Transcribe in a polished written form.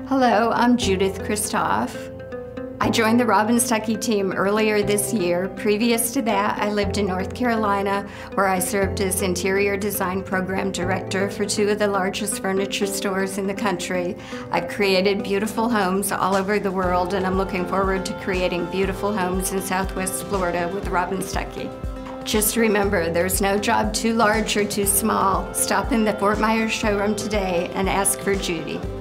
Hello, I'm Judith Kristoff. I joined the Robb Stucky team earlier this year. Previous to that, I lived in North Carolina, where I served as Interior Design Program Director for two of the largest furniture stores in the country. I've created beautiful homes all over the world, and I'm looking forward to creating beautiful homes in Southwest Florida with Robb Stucky. Just remember, there's no job too large or too small. Stop in the Fort Myers Showroom today and ask for Judy.